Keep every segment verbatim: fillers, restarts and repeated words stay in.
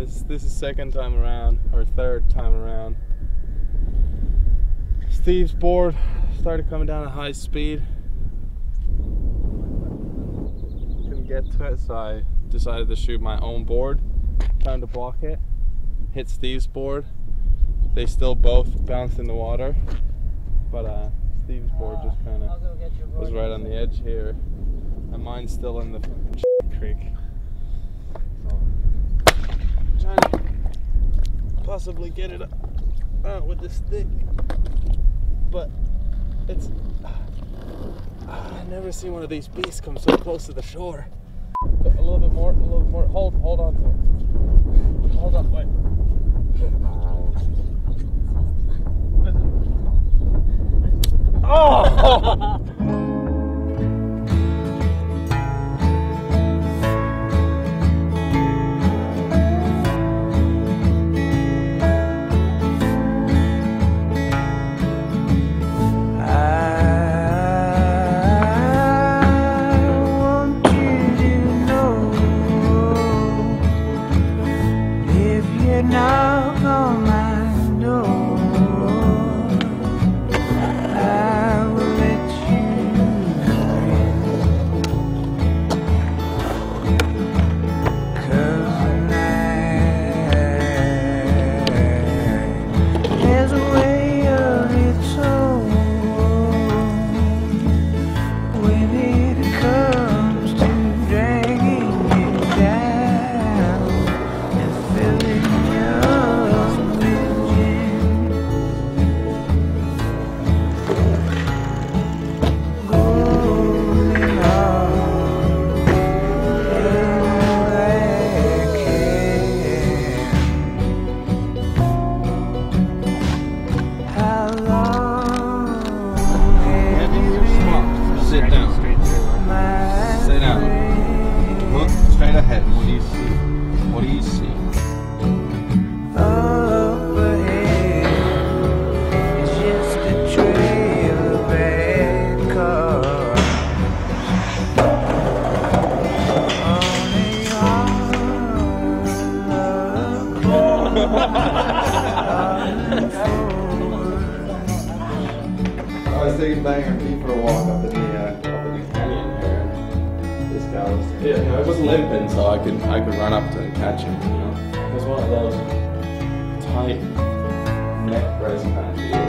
This this is second time around, or third time around. Steve's board started coming down at high speed. Couldn't get to it, so I decided to shoot my own board, trying to block it. Hit Steve's board. They still both bounced in the water, but uh, Steve's board just kind of was right on the edge here, and mine's still in the creek. So, trying to possibly get it out with this stick, but it's. I've never seen one of these beasts come so close to the shore. A little bit more, a little bit more. Hold, hold on to it. Hold on, wait. Oh! Knock on my door, I will let you in, 'cause tonight there's a way of its own when it comes to dragging you down and filling Sit down. Sit down. Look straight ahead. What do you see? What do you see? Up ahead is just a trail of bad cars. I was taking Banger Pete for a walk up in the uh, up in the canyon here. This guy was yeah, I was limping, so I could I could run up to and catch him. You know, it was one of those tight neck brace kind of deals.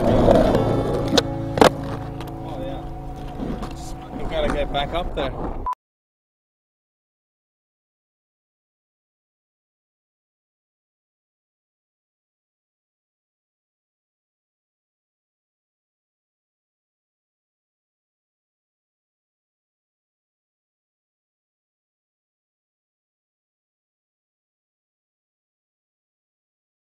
Gotta get back up there.